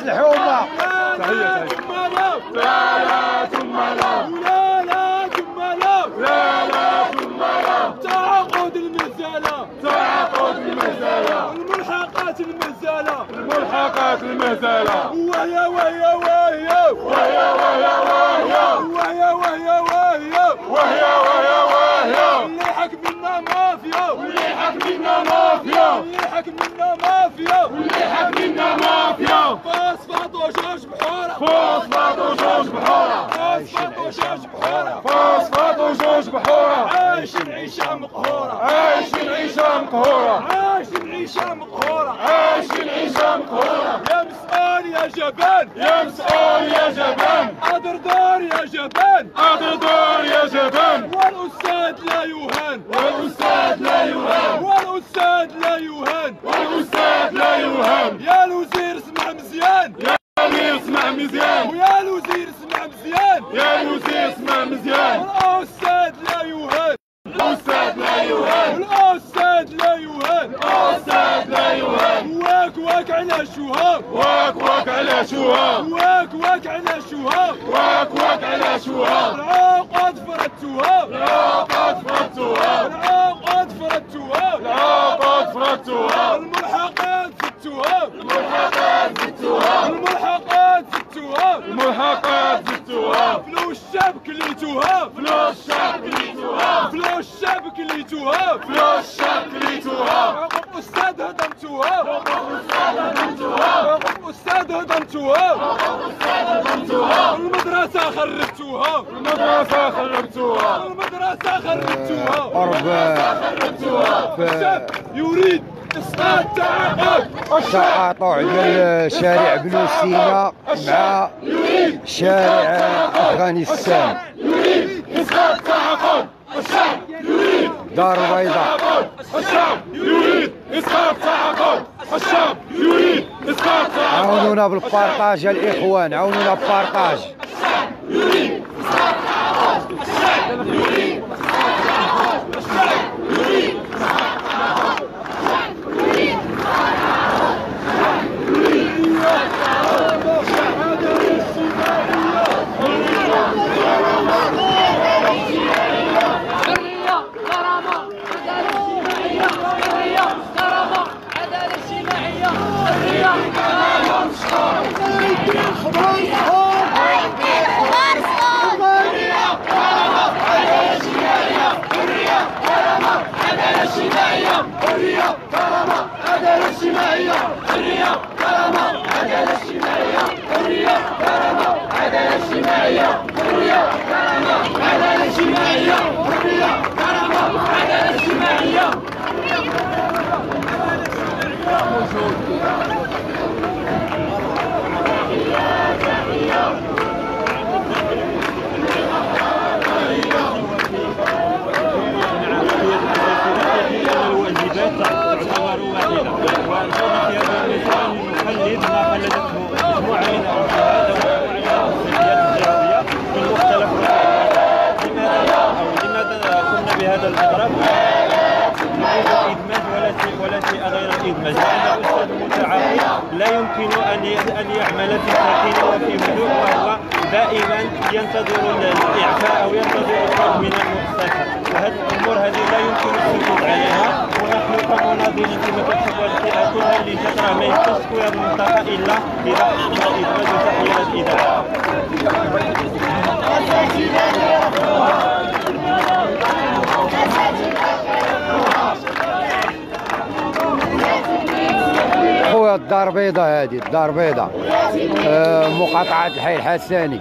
الحومه. تحيه لا لا ثم لا لا لا ثم لا لا لا ثم لا تعاقد المزالة تعاقد المزالة الملحقات المزالة الملحقات المزالة وهي وهي وهي وهي وهي وهي وهي وهي وهي وهي وهي اللي حكم لنا مافيا واللي حكم لنا مافيا اللي حكم لنا مافيا واللي حكم لنا مافيا فوسفات وجوج بحورة فوسفات وجوج بحورة فوسفات وجوج بحورة فوسفات وجوج بحورة عايشين عيشة مقهورة عايشين عيشة مقهورة عايشين عيشة مقهورة عايشين عيشة مقهورة يا مسؤول يا جبان يا مسؤول يا جبان أدر دار يا جبان أدر دار يا جبان والأستاذ لا يهان والأستاذ لا يهان والأستاذ لا يهان والأستاذ لا يهان يا الوزير اسمع مزيان يا الوزير اسمع مزيان ويا الوزير اسمع مزيان يا الوزير اسمع مزيان والأستاذ لا يهان الأستاذ لا يهان الأستاذ لا يهان الأستاذ لا يهان واك واك على شوهاب واك واك على شوهاب واك واك على شوهاب واك واك على شوهاب العقد فردتوها العقد فردتوها العقد فردتوها العقد فردتوها الملحقات زدتوها الملحقات زدتوها الملحقات زدتوها الملحقات زدتوها فلوس الشعب كليتوها فلوس الشعب كليتوها فلوس الشعب كليتوها فلوس الشعب كليتوها حقوق أستاذ هدمتوها حقوق أستاذ هدمتوها حقوق أستاذ هدمتوها حقوق أستاذ هدمتوها المدرسة خربتوها المدرسة خربتوها المدرسة خربتوها المدرسة خربتوها الشعب يريد إسقاط تعاقد تقاطع ديال شارع بنو سينا مع شارع أفغانستان يريد إسقاط تعاقد الشعب يريد دار بيضاء الشعب يريد إسقاط تعاقد الشعب يريد إسقاط تعاقد عاونونا بالبارطاج الإخوان عاونونا بالبارطاج الشعب يريد إسقاط تعاقد الشعب يريد إسقاط تعاقد الشعب يريد إسقاط تعاقد الشعب يريد إسقاط حرية كرامة عدالة اجتماعية حرية كرامة عدالة اجتماعية حرية كرامة عدالة اجتماعية حرية كرامة عدالة اجتماعية حرية كرامة عدالة اجتماعية تعتبر واحدة والجودة في هذا الميزان نقلد ما قلدته مجموعة من الجهات ومجموعة من السلبيات الجهوية في مختلف لماذا قمنا بهذا الإضراب؟ نريد إدماج ولا شيء غير الإدماج لأن الأستاذ المتعاقد لا يمكن أن يعمل في سكينة وفي هدوء وهو دائما ينتظر الإعفاء أو ينتظر الطلب من المؤسسة وهذه الأمور هذه لا يمكن السكوت عليها ونحن كمناضلين في مكتب والفئة كلها اللي ترى ما يمكنش تكون المنطقة إلا إذا حصل الإدماج وتحية الإدارة. خويا الدار بيضاء هذه الدار بيضاء مقاطعة الحي الحساني.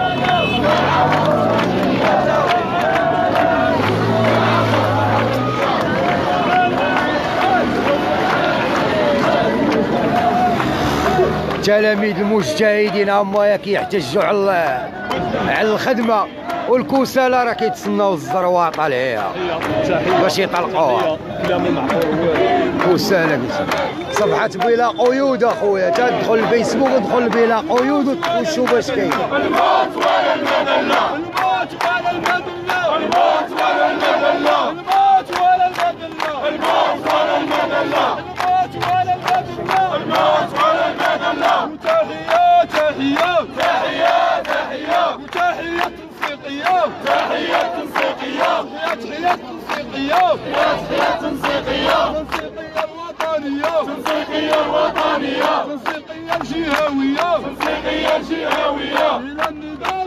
تلاميذ المجتهدين هما كيحتجوا على الخدمه والكسالى راه كيتسناو الزرواطه لهيها باش يطلقوها. كسالى صفحة بلا قيود اخويا تدخل الفيسبوك ادخل بلا قيود وشوف واش كاين. الموت ولا المذلة الموت ولا المذلة الموت ولا المذلة الموت ولا المذلة الموت ولا المذلة الموت ولا المذلة الموت ولا المذلة تحية تنسيقية الوطنية تنسيقية الجهوية إلى النضال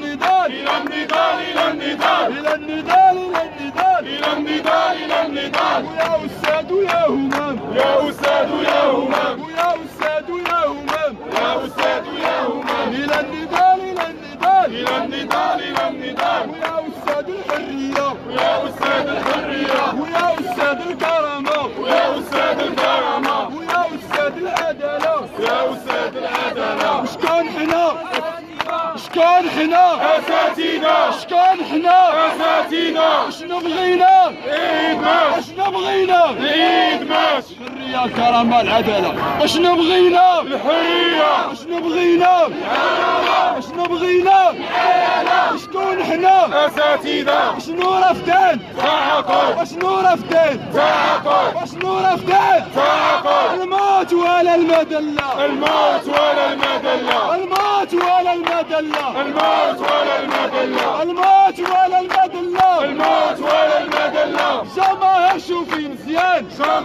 ويا أستاذ ويا همام إلى النضال ويا أستاذ الحرية ويا أستاذ الكرامة ويا أستاذ العدالة شكون حنا شنو بغينا عيد ماش الحرية الكرامة العدالة شنو بغينا الحرية شنو بغينا شكون حنا أساتذة شنو رافدين تعاقد الموت ولا المذلة جماهير شوفي مزيان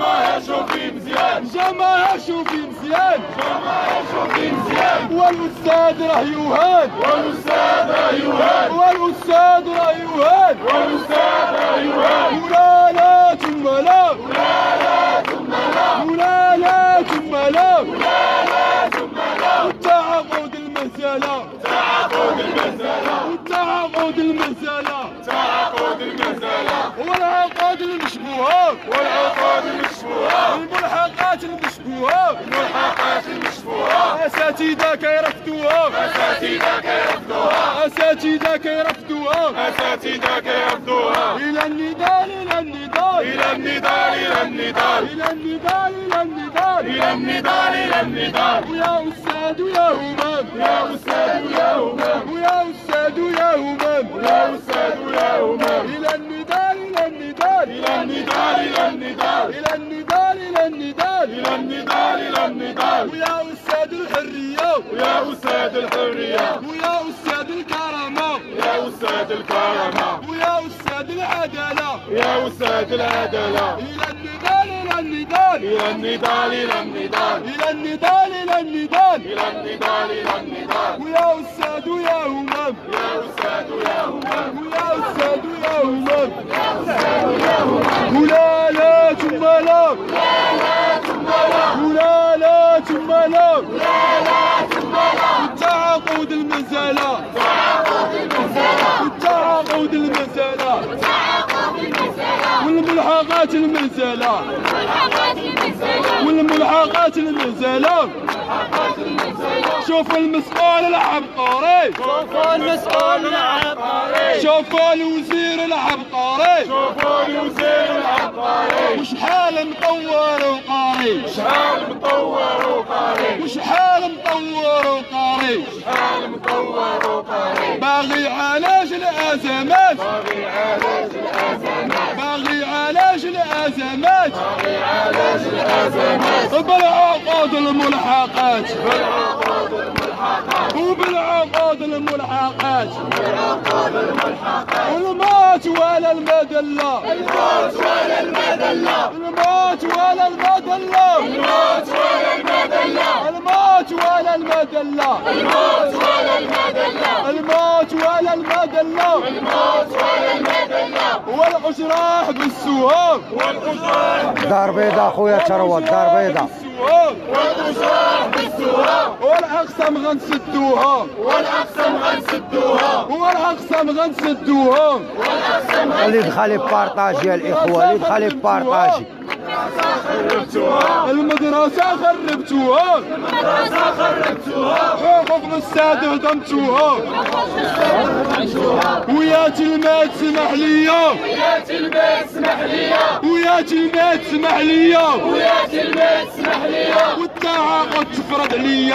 والأستاذ راه يوهان ولا ثم لا والتعاقد المسألة والعقاد المشبوهة الملحقات المشبوهة أساتذة كيرفضوها إلى النضال ويا أستاذ ويا همام إلى النضال ويا أستاذ الحرية ويا أستاذ الكرامة ويا أستاذ العدالة إلى النضال ويا أستاذ ويا همام ولا ثم لا التعاقد المسألة والملحقات المسألة شوف المسؤول العبقري شوف الوزير العبقري وشحال مطور وقاري باغي علاج الأزمات بالعقود الملحقات والموت ولا المذلة والأجراح بالسهام دار بيضاء خويا ثروت دار بيضاء والأقسام غنسدوها اللي دخل يبارطاجي الإخوة المدرسة خربتوها حقوق الأستاذ هدمتوها ويا تلميذ اسمح ليا والتعاقد تفرض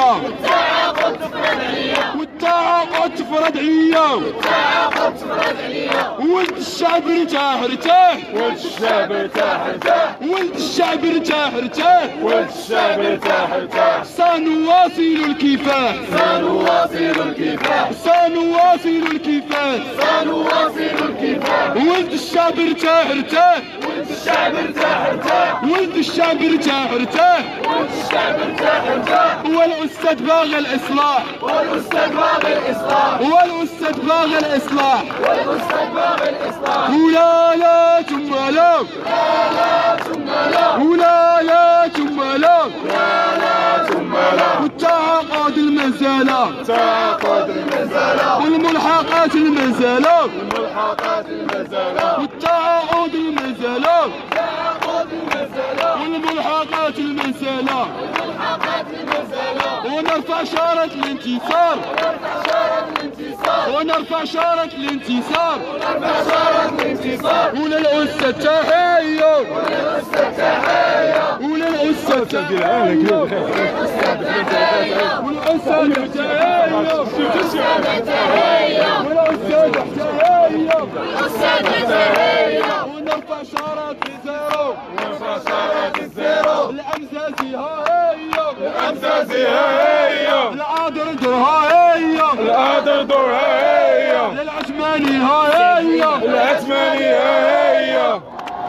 عليا ولد الشعب ارتاح ولد الشعب ارتاح ارتاح، ولد الشعب ارتاح ارتاح، سنواصل الكفاح، سنواصل الكفاح، سنواصل الكفاح، سنواصل الكفاح، ولد الشعب ارتاح ارتاح، ولد الشعب ارتاح ارتاح، ولد الشعب ارتاح ارتاح، ولد الشعب ارتاح ارتاح، والأستاذ باغي الإصلاح، والأستاذ باغي الإصلاح، والأستاذ باغي الإصلاح، والأستاذ باغي الإصلاح، ولا لا ثم لا، لا ثم لا، ولا لا ثم لا، لا ثم لا، والتعاقد المزالة، تعاقد المزالة، والملحقات المزالة، والملحقات المزالة، والتعاقد المزالة، تعاقد المزالة، والملحقات المزالة، والملحقات المزالة، ونرفع شارة الانتصار، ونرفع شارة الانتصار، ونرفع شارة الانتصار، ونرفع شارة الانتصار، وللأستاذ تحية، وللأستاذ تحية، وللأستاذ تحية، وللأستاذ تحية، والأستاذ تحية، والأستاذ تحية، والأستاذ تحية، والأستاذ تحية، ونرفع شارة الزيرو، ونرفع شارة الزيرو، الأمزازي ها هي، الأمزازي هي، العادردر ها هي، الأدردر هي، للعثماني ها هي، العثماني هي،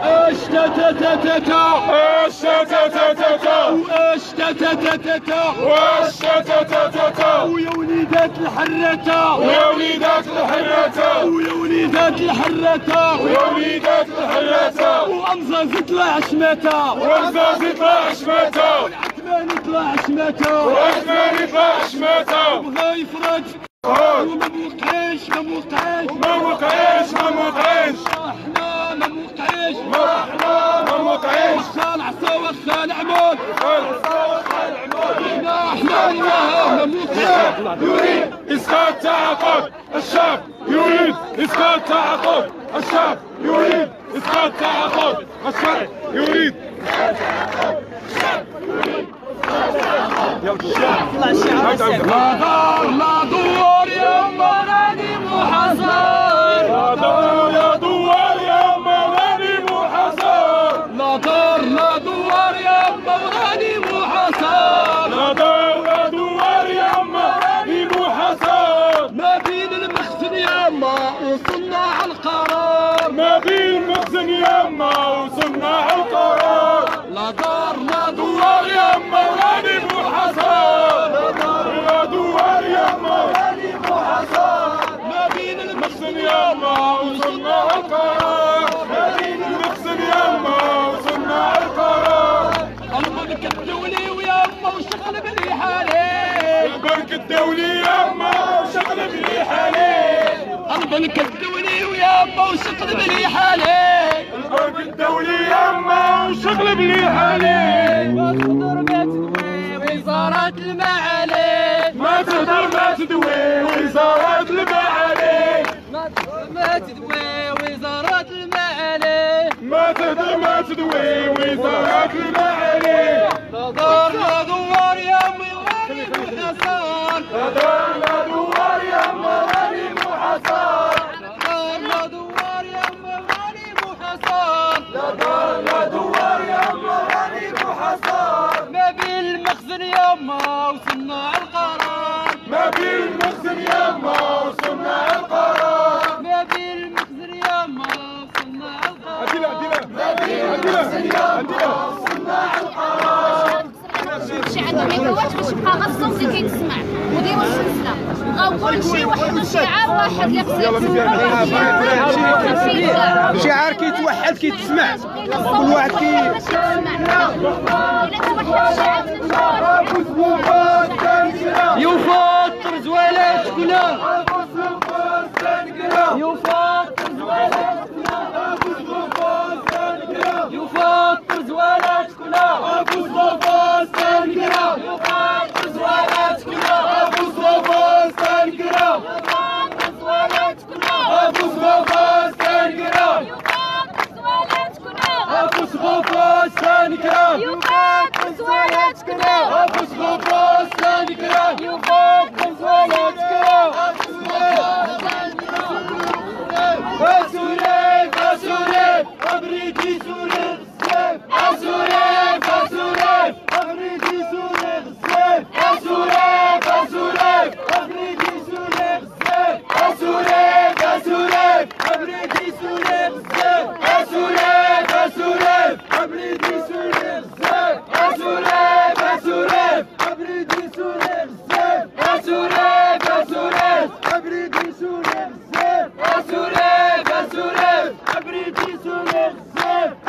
اشتتتتتا، الشتتتتا، واشتتتتتا، والشتتتتا، ويا وليدات الحرة، ويا وليدات الحرة، ويا وليدات الحرة، ويا وليدات الحرة، وأمزاز طلع شماتة، والزاز يطلع شماتة، والعثماني طلع شماتة، والعثماني يطلع شماتة، وبغا يفرج خرج وما موقعش ما موقعش، ما وقعش ما وقعش، احنا ما موقعش، ما احنا ما وقعش، وخا العصا وخا العمود، احنا ما موقعش، يريد إسقاط تعاقد الشعب، يريد إسقاط تعاقد الشعب، يريد إسقاط تعاقد الشعب، يريد لا دار لا دور يا مراني محصار، لا دار يا دوار يا مراني محصار، لا دار لا دور يا مراني محصار، لا دار لا دوار يا مراني محصار، ما بين المخزن ياما وصناع القرار، ما بين مخزن يما وصناع القرار، لا دار لا دوار يا مراني محصار، لا دوار يا مراني محصار، ما بين المخزن يما وصناع القرار، ما بين المخزن يما وصناع القرار، البنك الدولي وياما وشغل بالرحالي، البنك الدولي يما وشغل بريحاني، البنك الدولي وياما وشغل بالرحالي، البنك الدولي يما وشغل بريحاني، ما تدوي وزارة المعالي، ما تهدر ما تدوي وزارة المعالي، ما تدوي وزارة المعالي، ما تهدر ما تدوي وزارة المعالي، لا دار لا دوار يا مراني محصار، لا دار لا دوار يا مراني محصار، لا دوار يا مراني محصار، لا دار لا دوار يا مراني محصار، ما بين المخزن ياما وصناع القرار، ما بين المخزن يما وصناع القرار، ما بين المخزن ياما وصناع القرار، ما بين المخزن يما وصناع القرار، شي عندهم يدوات باش يبقى غير الصوت اللي كيتسمع وديروا السلسله، بغاو كلشي وحدوا شعار واحد اللي شعار كيتوحد كيتسمع، كل واحد يفطر زوالات كلها، يفطر زوالات كلها، يفطر زوالات كلها، ابو صفا استنكرا، يفطر زوالات كلها، ابو صفا استنكرا، ابو صفا استنكرا، ابو صفا استنكرا، يفطر زوالات كلها، ابو صفا استنكرا، يفطر زوالات كلها، اسوري اسوري ابريدي سوري اسوري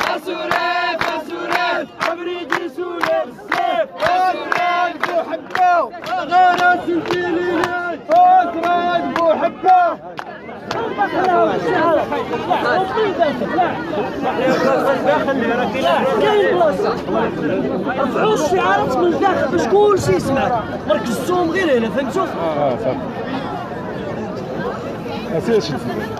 اسوليف اسوليف ابريدي سوليف السيف اسوليف بوحبه غير سنتيني اسرائيل بوحبه رفعوا الشعارات من الداخل باش كلشي يسمع، مركزتوهم غير هنا، فهمتوا؟ صافي. اسير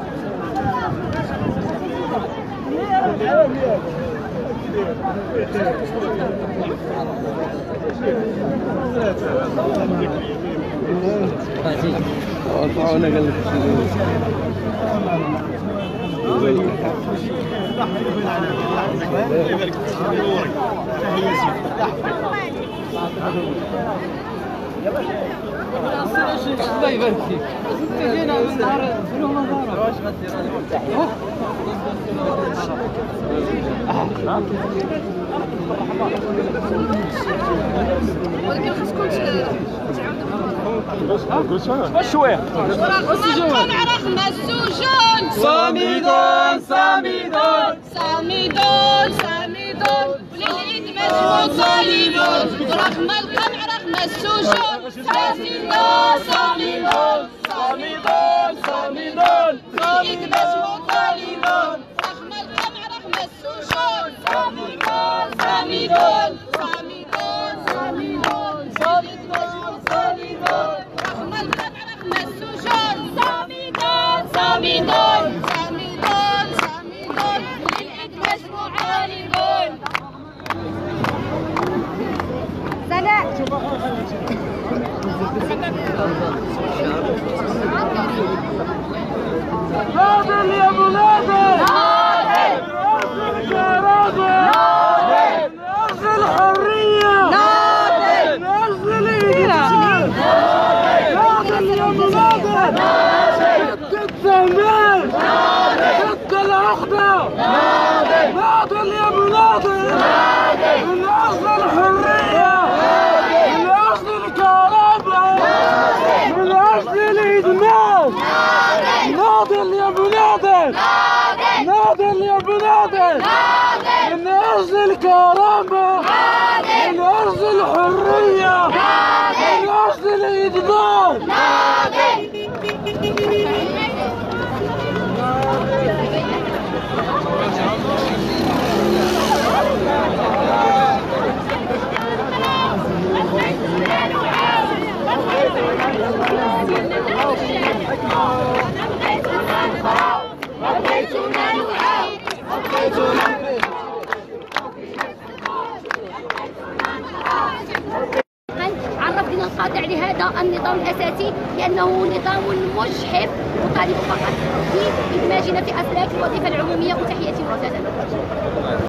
طلعونا قال لك الله يبارك فيك. جينا من نهار فلوه نظاره. واش غدير ولكن خاصكم شويه رغم السجون صامدون صامدون صامدون صامدون وللعيد مجموع صالبون رغم القمع رغم السجون صامدون صامدون صامدون صامدون وللعيد مجموع صالبون رغم القمع رغم السجون صامدون صامدون صامدون صامدون وللعيد مجموع صالبون رغم القمع رغم السجون صامدون صامدون صامدون صامدون للعيد مجموع عالمون سلام ناضل يا ابو ناضل ناضل ناضل الحريه ناضل ناضل الإنسان ناضل يا ابو ناضل ضد التهميش ضد العقده ناضل يا ابو ناضل من اجل الحريه من اجل الكرامه من اجل الادمان ناضل يا ابو ناضل ناضل يا ابو ناضل من اجل الكرامه من اجل الحريه من اجل الادمان عرفنا القاطع لهذا النظام الاساسي لانه نظام مجحف وطالب فقط بادماجنا في اسلاك الوظيفه العموميه. وتحياتي وسلام.